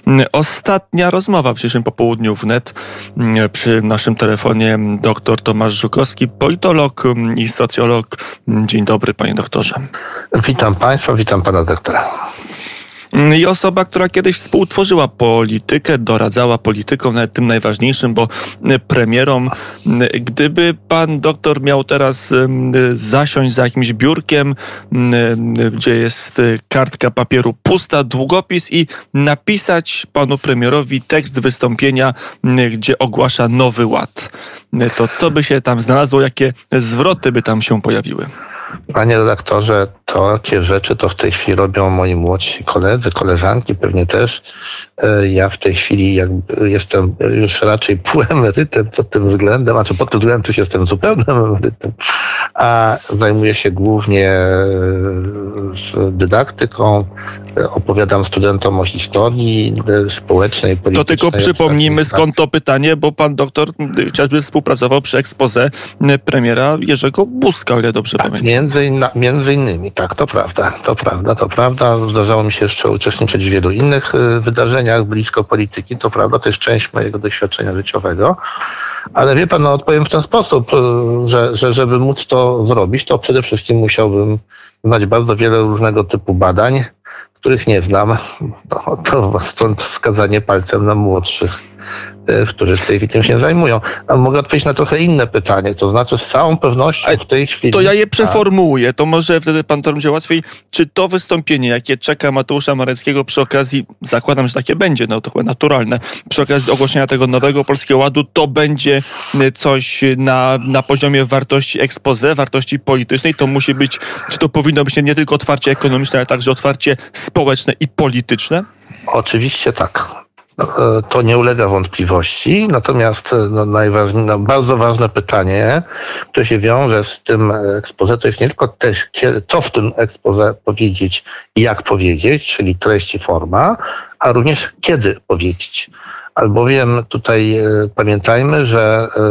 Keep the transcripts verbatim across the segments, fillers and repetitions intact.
Ostatnia rozmowa w dzisiejszym popołudniu wnet. Przy naszym telefonie dr Tomasz Żukowski, politolog i socjolog. Dzień dobry, panie doktorze. Witam państwa, witam pana doktora. I osoba, która kiedyś współtworzyła politykę, doradzała politykom, nawet tym najważniejszym, bo premierom. Gdyby pan doktor miał teraz zasiąść za jakimś biurkiem, gdzie jest kartka papieru pusta, długopis i napisać panu premierowi tekst wystąpienia, gdzie ogłasza Nowy Ład, to co by się tam znalazło, jakie zwroty by tam się pojawiły? Panie redaktorze, takie rzeczy to w tej chwili robią moi młodsi koledzy, koleżanki, pewnie też. Ja w tej chwili jakby jestem już raczej półemerytem pod tym względem, a czy pod tym względem też jestem zupełnym emerytem, a zajmuję się głównie dydaktyką, opowiadam studentom o historii społecznej, politycznej. To tylko przypomnijmy, skąd to pytanie, bo pan doktor chociażby współpracował przy exposé premiera Jerzego Buzka, o ile dobrze tak, pamiętam. Między, inna, między innymi, tak, to prawda, to prawda, to prawda. Zdarzało mi się jeszcze uczestniczyć w wielu innych wydarzeniach blisko polityki, to prawda, to jest część mojego doświadczenia życiowego. Ale wie pan, no odpowiem w ten sposób, że, że żeby móc to zrobić, to przede wszystkim musiałbym znać bardzo wiele różnego typu badań, których nie znam. To, to stąd wskazanie palcem na młodszych, którzy w tej chwili tym się zajmują. A mogę odpowiedzieć na trochę inne pytanie, to znaczy z całą pewnością w tej chwili... To ja je przeformułuję, to może wtedy pan to będzie łatwiej. Czy to wystąpienie, jakie czeka Mateusza Morawieckiego przy okazji, zakładam, że takie będzie, no to chyba naturalne, przy okazji ogłoszenia tego nowego Polskiego Ładu, to będzie coś na, na poziomie wartości exposé, wartości politycznej, to musi być, czy to powinno być nie tylko otwarcie ekonomiczne, ale także otwarcie społeczne i polityczne? Oczywiście tak. To nie ulega wątpliwości, natomiast no, najważniejsze, no, bardzo ważne pytanie, które się wiąże z tym exposé, to jest nie tylko też, co w tym exposé powiedzieć i jak powiedzieć, czyli treść i forma, a również kiedy powiedzieć. Albowiem tutaj e, pamiętajmy, że e,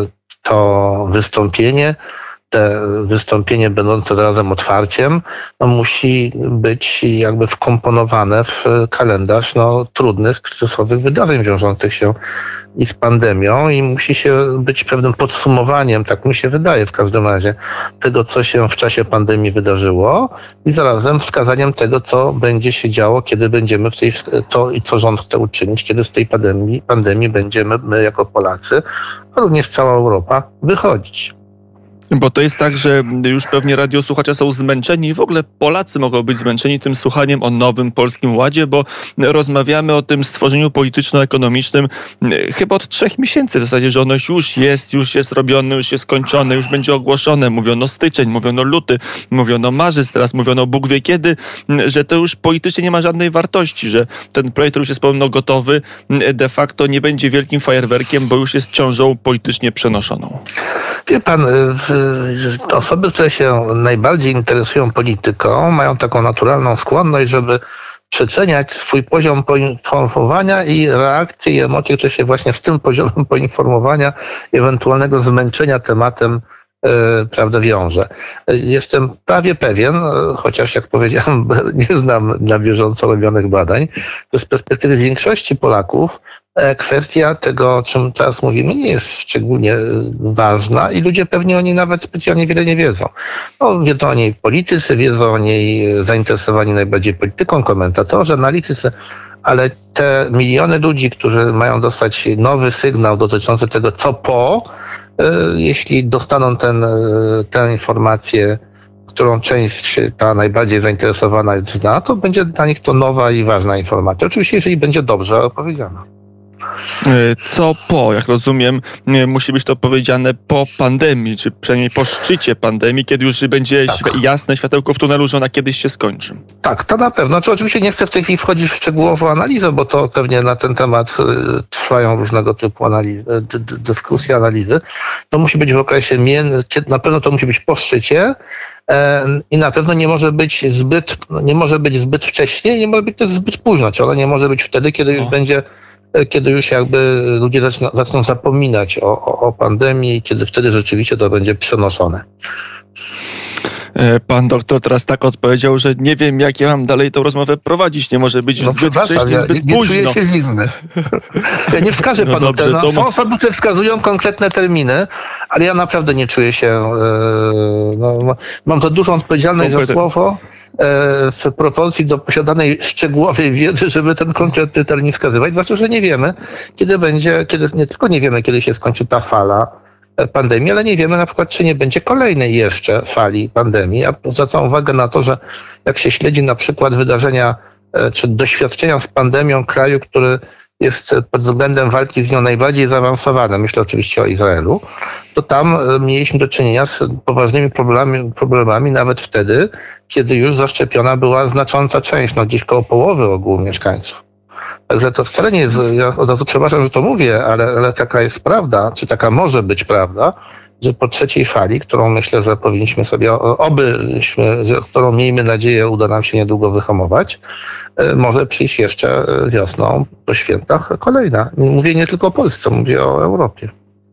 to wystąpienie te wystąpienie będące zarazem otwarciem, no musi być jakby wkomponowane w kalendarz no, trudnych, kryzysowych wydarzeń wiążących się i z pandemią i musi się być pewnym podsumowaniem, tak mi się wydaje w każdym razie, tego, co się w czasie pandemii wydarzyło i zarazem wskazaniem tego, co będzie się działo, kiedy będziemy w tej, co i co rząd chce uczynić, kiedy z tej pandemii, pandemii będziemy my jako Polacy, a również cała Europa wychodzić. Bo to jest tak, że już pewnie radiosłuchacze są zmęczeni i w ogóle Polacy mogą być zmęczeni tym słuchaniem o nowym Polskim Ładzie, bo rozmawiamy o tym stworzeniu polityczno-ekonomicznym chyba od trzech miesięcy w zasadzie, że ono już jest, już jest robione, już jest kończone, już będzie ogłoszone. Mówiono styczeń, mówiono luty, mówiono marzec, teraz mówiono Bóg wie kiedy, że to już politycznie nie ma żadnej wartości, że ten projekt już jest pełno gotowy, de facto nie będzie wielkim fajerwerkiem, bo już jest ciążą politycznie przenoszoną. Wie pan, osoby, które się najbardziej interesują polityką, mają taką naturalną skłonność, żeby przeceniać swój poziom poinformowania i reakcje i emocje, które się właśnie z tym poziomem poinformowania i ewentualnego zmęczenia tematem Yy, prawda, wiąże. Jestem prawie pewien, chociaż jak powiedziałem, nie znam na bieżąco robionych badań, że z perspektywy większości Polaków kwestia tego, o czym teraz mówimy, nie jest szczególnie ważna i ludzie pewnie o niej nawet specjalnie wiele nie wiedzą. No, wiedzą o niej politycy, wiedzą o niej zainteresowani najbardziej polityką, komentatorzy, analitycy, ale te miliony ludzi, którzy mają dostać nowy sygnał dotyczący tego, co po, jeśli dostaną ten, tę informację, którą część ta najbardziej zainteresowana zna, to będzie dla nich to nowa i ważna informacja. Oczywiście, jeżeli będzie dobrze opowiedziana. Co po, jak rozumiem, musi być to powiedziane po pandemii, czy przynajmniej po szczycie pandemii, kiedy już będzie tak. świ- jasne światełko w tunelu, że ona kiedyś się skończy. Tak, to na pewno. To oczywiście nie chcę w tej chwili wchodzić w szczegółową analizę, bo to pewnie na ten temat trwają różnego typu analizy, dy, dy, dyskusje, analizy. To musi być w okresie, na pewno to musi być po szczycie i na pewno nie może być zbyt, nie może być zbyt wcześnie, nie może być też zbyt późno, czy ona nie może być wtedy, kiedy już o. będzie kiedy już jakby ludzie zaczną, zaczną zapominać o, o, o pandemii, kiedy wtedy rzeczywiście to będzie przenoszone. Pan doktor teraz tak odpowiedział, że nie wiem, jak ja mam dalej tą rozmowę prowadzić. Nie może być no, zbyt wcześnie, ja zbyt nie, późno. Nie czuję się winny. Ja nie wskażę no panu dobrze, te, no, to... Są osoby, które wskazują konkretne terminy, ale ja naprawdę nie czuję się... No, mam za dużą odpowiedzialność Konkrety. za słowo w proporcji do posiadanej szczegółowej wiedzy, żeby ten konkretny termin wskazywać. Zwłaszcza, że nie wiemy, kiedy będzie, kiedy nie tylko nie wiemy, kiedy się skończy ta fala pandemii, ale nie wiemy na przykład, czy nie będzie kolejnej jeszcze fali pandemii. A zwracam uwagę na to, że jak się śledzi na przykład wydarzenia czy doświadczenia z pandemią kraju, który jest pod względem walki z nią najbardziej zaawansowany, myślę oczywiście o Izraelu, to tam mieliśmy do czynienia z poważnymi problemami, problemami nawet wtedy, kiedy już zaszczepiona była znacząca część, no gdzieś koło połowy ogółu mieszkańców. Także to wcale nie jest, ja od razu przepraszam, że to mówię, ale, ale taka jest prawda, czy taka może być prawda, że po trzeciej fali, którą myślę, że powinniśmy sobie, obyśmy, którą miejmy nadzieję uda nam się niedługo wyhamować, może przyjść jeszcze wiosną po świętach kolejna. Mówię nie tylko o Polsce, mówię o Europie.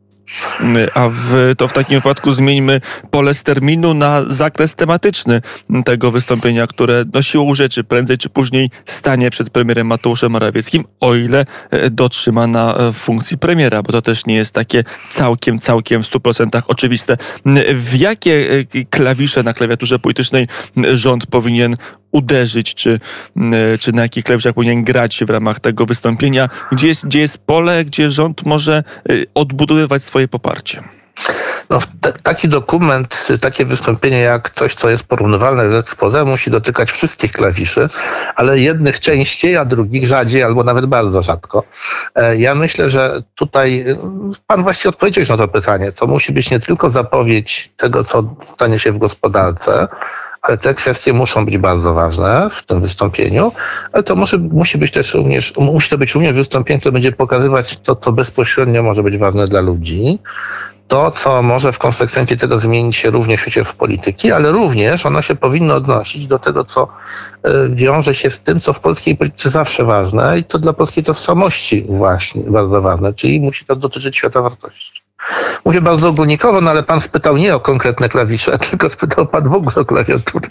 A w, to w takim wypadku zmieńmy pole z terminu na zakres tematyczny tego wystąpienia, które no siłą rzeczy prędzej czy później stanie przed premierem Mateuszem Morawieckim, o ile dotrzyma na funkcji premiera, bo to też nie jest takie całkiem, całkiem w stu procentach oczywiste. W jakie klawisze na klawiaturze politycznej rząd powinien uderzyć, czy, czy na jakich klawiszach powinien grać w ramach tego wystąpienia? Gdzie jest, gdzie jest pole, gdzie rząd może odbudowywać swoje poparcie? No, t- taki dokument, takie wystąpienie jak coś, co jest porównywalne z exposé, musi dotykać wszystkich klawiszy, ale jednych częściej, a drugich rzadziej, albo nawet bardzo rzadko. Ja myślę, że tutaj pan właściwie odpowiedział już na to pytanie. To musi być nie tylko zapowiedź tego, co stanie się w gospodarce, ale te kwestie muszą być bardzo ważne w tym wystąpieniu, ale to musi, musi być też również, musi to być również wystąpienie, które będzie pokazywać to, co bezpośrednio może być ważne dla ludzi, to, co może w konsekwencji tego zmienić się również w świecie w polityki, ale również ono się powinno odnosić do tego, co wiąże się z tym, co w polskiej polityce zawsze ważne i co dla polskiej tożsamości właśnie bardzo ważne, czyli musi to dotyczyć świata wartości. Mówię bardzo ogólnikowo, no ale pan spytał nie o konkretne klawisze, tylko spytał pan w ogóle o klawiaturę.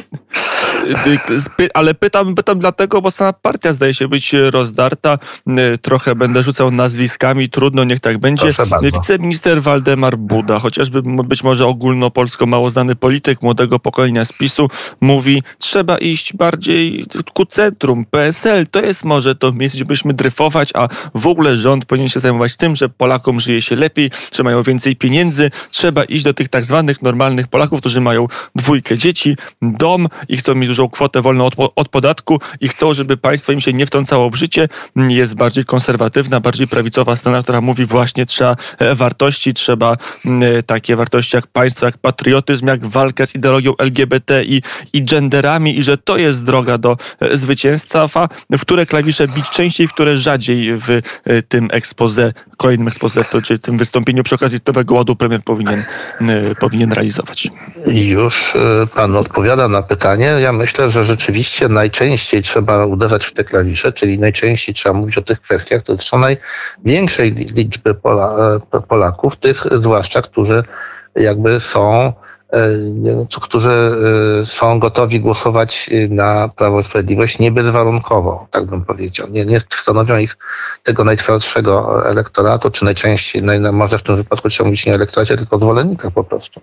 Ale pytam, pytam dlatego, bo sama partia zdaje się być rozdarta. Trochę będę rzucał nazwiskami, trudno, niech tak będzie. Wiceminister Waldemar Buda, chociażby być może ogólnopolsko mało znany polityk młodego pokolenia z PiSu, mówi, trzeba iść bardziej ku centrum. P S L to jest może to miejsce, gdzie byśmy dryfować, a w ogóle rząd powinien się zajmować tym, że Polakom żyje się lepiej, że mają więcej pieniędzy. Trzeba iść do tych tak zwanych normalnych Polaków, którzy mają dwójkę dzieci, dom i chcą mieć dużą kwotę wolną od, od podatku i chcą, żeby państwo im się nie wtrącało w życie. Jest bardziej konserwatywna, bardziej prawicowa strona, która mówi właśnie trzeba wartości, trzeba takie wartości jak państwo, jak patriotyzm, jak walka z ideologią L G B T i, i genderami i że to jest droga do zwycięstwa, w które klawisze bić częściej, w które rzadziej w tym exposé, kolejnym exposé, czy tym wystąpieniu przy okazji Nowego Ładu premier powinien, powinien realizować. Już pan odpowiada na pytanie. Ja myślę, że rzeczywiście najczęściej trzeba uderzać w te klawisze, czyli najczęściej trzeba mówić o tych kwestiach, które dotyczą największej liczby Pola, Polaków, tych zwłaszcza, którzy jakby są którzy są gotowi głosować na Prawo i Sprawiedliwość nie bezwarunkowo, tak bym powiedział. Nie, nie stanowią ich tego najtwardszego elektoratu, czy najczęściej, naj, może w tym wypadku trzeba mówić nie o elektoracie, tylko o zwolennikach po prostu.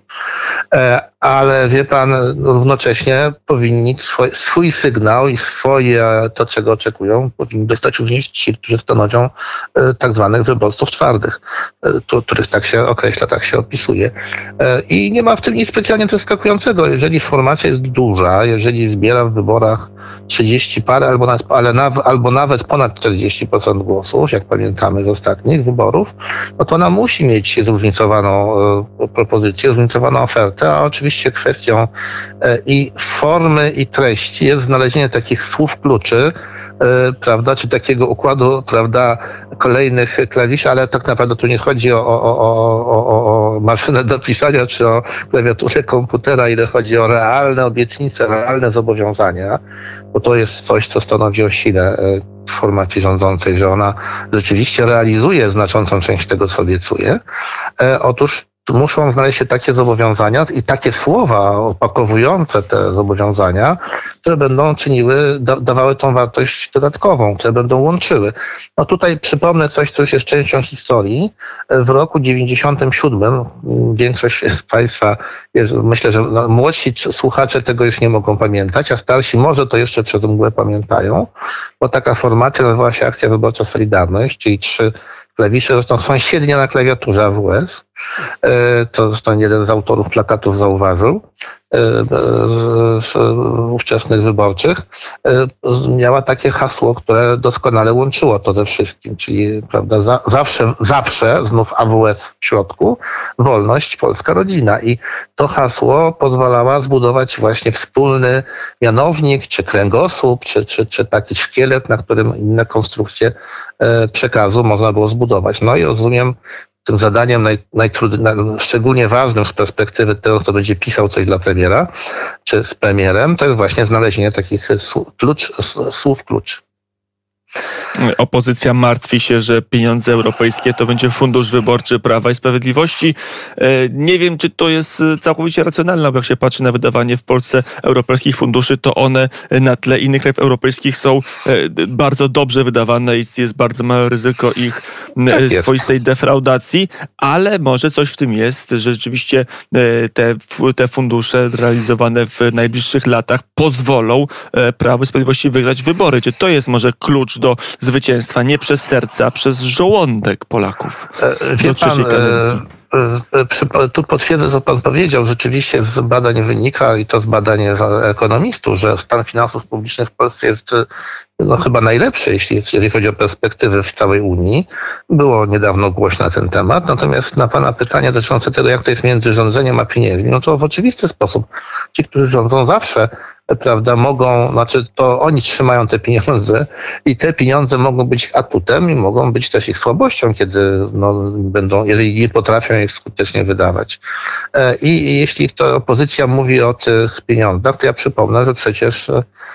Ale wie pan, równocześnie powinni swój, swój sygnał i swoje, to czego oczekują, powinni dostać również ci, którzy stanowią tak zwanych wyborców twardych, których tak się określa, tak się opisuje. I nie ma w tym nic specjalnie zaskakującego. Jeżeli formacja jest duża, jeżeli zbiera w wyborach trzydzieści parę albo nawet, ale naw, albo nawet ponad czterdzieści procent głosów, jak pamiętamy z ostatnich wyborów, no to ona musi mieć zróżnicowaną e, propozycję, zróżnicowaną ofertę, a oczywiście kwestią e, i formy, i treści jest znalezienie takich słów kluczy, E, prawda, czy takiego układu, prawda, kolejnych klawiszy, ale tak naprawdę tu nie chodzi o, o, o, o, o maszynę do pisania, czy o klawiaturę komputera, ile chodzi o realne obietnice, realne zobowiązania, bo to jest coś, co stanowi o sile formacji rządzącej, że ona rzeczywiście realizuje znaczącą część tego, co obiecuje. E, otóż muszą znaleźć się takie zobowiązania i takie słowa opakowujące te zobowiązania, które będą czyniły, da, dawały tą wartość dodatkową, które będą łączyły. No tutaj przypomnę coś, co już jest częścią historii. W roku dziewięćdziesiątym siódmym większość z Państwa, myślę, że no, młodsi słuchacze tego już nie mogą pamiętać, a starsi może to jeszcze przez mgłę pamiętają, bo taka formacja nazywała się Akcja Wyborcza Solidarność, czyli trzy klawisze, zresztą sąsiednie na klawiaturze A W S, to zresztą jeden z autorów plakatów zauważył, ówczesnych wyborczych, miała takie hasło, które doskonale łączyło to ze wszystkim, czyli prawda, za, zawsze, zawsze, znów A W S w środku, wolność, polska rodzina. I to hasło pozwalała zbudować właśnie wspólny mianownik, czy kręgosłup, czy, czy, czy taki szkielet, na którym inne konstrukcje przekazu można było zbudować. No i rozumiem, tym zadaniem naj, najtrudniejszym, szczególnie ważnym z perspektywy tego, kto będzie pisał coś dla premiera, czy z premierem, to jest właśnie znalezienie takich słów klucz. Słów klucz. Opozycja martwi się, że pieniądze europejskie to będzie fundusz wyborczy Prawa i Sprawiedliwości. Nie wiem, czy to jest całkowicie racjonalne, bo jak się patrzy na wydawanie w Polsce europejskich funduszy, to one na tle innych krajów europejskich są bardzo dobrze wydawane i jest bardzo małe ryzyko ich tak swoistej defraudacji, ale może coś w tym jest, że rzeczywiście te, te fundusze realizowane w najbliższych latach pozwolą Prawu i Sprawiedliwości wygrać wybory. Czy to jest może klucz do zwycięstwa nie przez serce, a przez żołądek Polaków do trzeciej kadencji? Tu potwierdzę, co pan powiedział. Rzeczywiście z badań wynika, i to z badań ekonomistów, że stan finansów publicznych w Polsce jest no, chyba najlepszy, jeśli, jeśli chodzi o perspektywy w całej Unii. Było niedawno głośno na ten temat. Natomiast na pana pytanie dotyczące tego, jak to jest między rządzeniem a pieniędzmi, no to w oczywisty sposób ci, którzy rządzą zawsze, prawda, mogą, znaczy to oni trzymają te pieniądze i te pieniądze mogą być ich atutem i mogą być też ich słabością, kiedy no, będą, jeżeli nie potrafią ich skutecznie wydawać. I, i jeśli to opozycja mówi o tych pieniądzach, to ja przypomnę, że przecież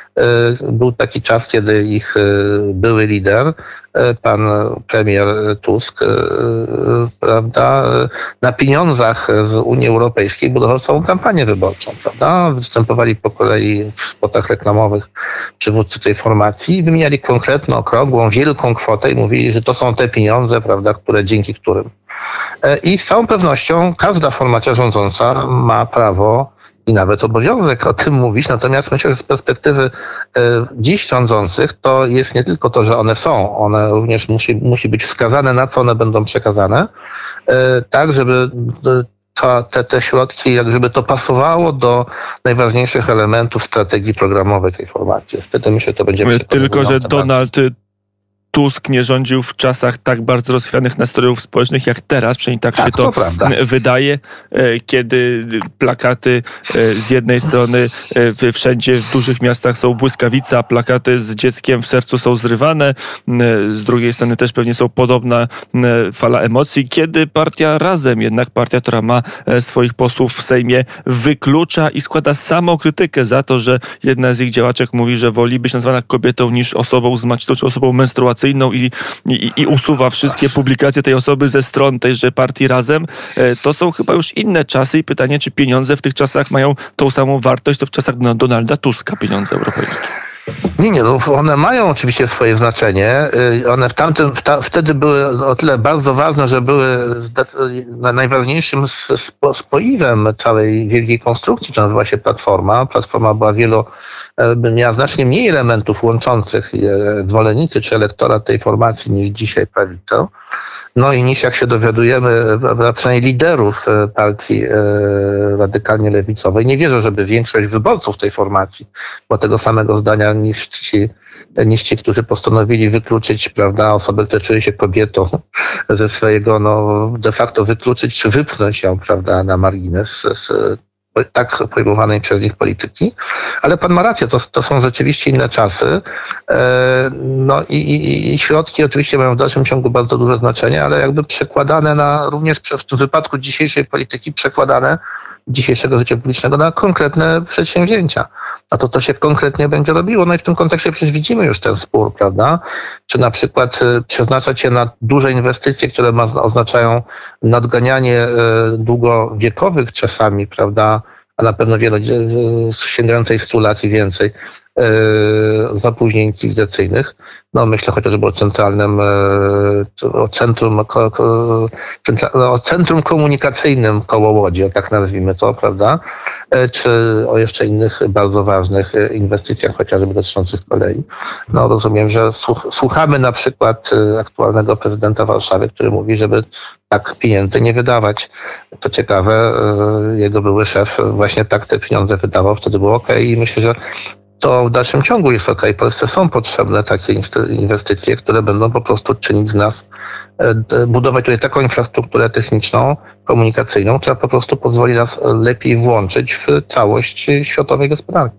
był taki czas, kiedy ich były lider, pan premier Tusk, prawda, na pieniądzach z Unii Europejskiej budował całą kampanię wyborczą, prawda? Występowali po kolei w spotach reklamowych przywódcy tej formacji i wymieniali konkretną, okrągłą, wielką kwotę i mówili, że to są te pieniądze, prawda, które dzięki którym. I z całą pewnością każda formacja rządząca ma prawo i nawet obowiązek o tym mówić, natomiast myślę, że z perspektywy y, dziś rządzących to jest nie tylko to, że one są, one również musi, musi być wskazane, na co one będą przekazane, y, tak, żeby y, to, te, te środki, jak żeby to pasowało do najważniejszych elementów strategii programowej tej formacji. Wtedy myślę, że to będzie tylko, że Donald Tusk nie rządził w czasach tak bardzo rozchwianych nastrojów społecznych jak teraz, przynajmniej tak, tak się to, to wydaje, kiedy plakaty z jednej strony wszędzie w dużych miastach są błyskawice, a plakaty z dzieckiem w sercu są zrywane, z drugiej strony też pewnie są podobna fala emocji, kiedy partia Razem, jednak partia, która ma swoich posłów w Sejmie, wyklucza i składa samokrytykę za to, że jedna z ich działaczek mówi, że woli być nazwana kobietą niż osobą z maciną czy osobą menstruacyjną, I, i, i usuwa wszystkie publikacje tej osoby ze stron tejże partii Razem. To są chyba już inne czasy i pytanie, czy pieniądze w tych czasach mają tą samą wartość, to w czasach no, Donalda Tuska pieniądze europejskie. Nie, nie, no one mają oczywiście swoje znaczenie. One w tamtym, w ta, wtedy były o tyle bardzo ważne, że były najważniejszym spoiwem całej wielkiej konstrukcji, to nazywa się Platforma. Platforma była wielo, miała znacznie mniej elementów łączących zwolennicy czy elektorat tej formacji niż dzisiaj prawicę. No i niż jak się dowiadujemy, przynajmniej liderów partii radykalnie lewicowej, nie wierzę, żeby większość wyborców tej formacji była tego samego zdania niż ci, niż ci, którzy postanowili wykluczyć, prawda, osobę, która czuje się kobietą ze swojego, no de facto wykluczyć czy wypchnąć ją, prawda, na margines z, tak pojmowanej przez nich polityki. Ale pan ma rację, to, to są rzeczywiście inne czasy. No i, i, i środki oczywiście mają w dalszym ciągu bardzo duże znaczenie, ale jakby przekładane na, również w tym wypadku dzisiejszej polityki, przekładane dzisiejszego życia publicznego na konkretne przedsięwzięcia. A to, co się konkretnie będzie robiło, no i w tym kontekście przecież widzimy już ten spór, prawda? Czy na przykład przeznaczać się na duże inwestycje, które ma, oznaczają nadganianie długowiekowych czasami, prawda? A na pewno wiele, sięgającej stu lat i więcej, zapóźnień cywilizacyjnych. No myślę chociażby o centralnym, o centrum, o centrum komunikacyjnym koło Łodzi, tak nazwijmy to, prawda? Czy o jeszcze innych bardzo ważnych inwestycjach, chociażby dotyczących kolei. No rozumiem, że słuchamy na przykład aktualnego prezydenta Warszawy, który mówi, żeby tak pieniędzy nie wydawać. To ciekawe, jego były szef właśnie tak te pieniądze wydawał, wtedy było okej i myślę, że to w dalszym ciągu jest okej. Polsce są potrzebne takie inwestycje, które będą po prostu czynić z nas, budować tutaj taką infrastrukturę techniczną, komunikacyjną, która po prostu pozwoli nas lepiej włączyć w całość światowej gospodarki.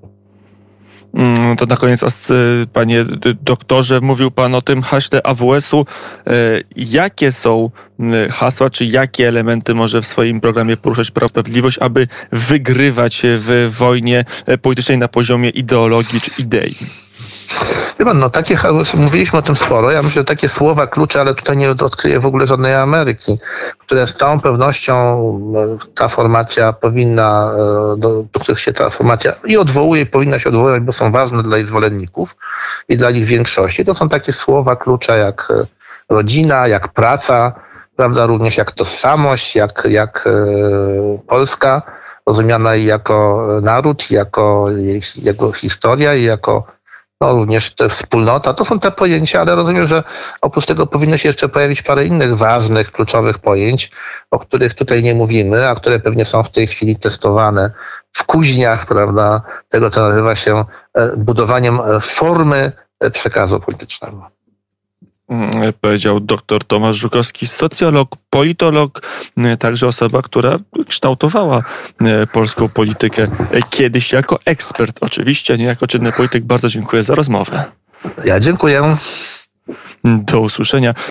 To na koniec, panie doktorze, mówił pan o tym haśle A W S-u. Jakie są hasła, czy jakie elementy może w swoim programie poruszać Prawo i Sprawiedliwość, aby wygrywać w wojnie politycznej na poziomie ideologii czy idei? Wie pan, no takie, mówiliśmy o tym sporo. Ja myślę, że takie słowa klucze, ale tutaj nie odkryję w ogóle żadnej Ameryki, które z całą pewnością ta formacja powinna, do, do których się ta formacja i odwołuje, i powinna się odwoływać, bo są ważne dla jej zwolenników i dla ich większości. To są takie słowa klucze jak rodzina, jak praca, prawda, również jak tożsamość, jak, jak Polska, rozumiana i jako naród, jako jego historia i jako no również te wspólnota, to są te pojęcia, ale rozumiem, że oprócz tego powinno się jeszcze pojawić parę innych ważnych, kluczowych pojęć, o których tutaj nie mówimy, a które pewnie są w tej chwili testowane w kuźniach, prawda, tego, co nazywa się budowaniem formy przekazu politycznego. Powiedział dr Tomasz Żukowski, socjolog, politolog, także osoba, która kształtowała polską politykę kiedyś jako ekspert, oczywiście, nie jako czynny polityk. Bardzo dziękuję za rozmowę. Ja dziękuję. Do usłyszenia.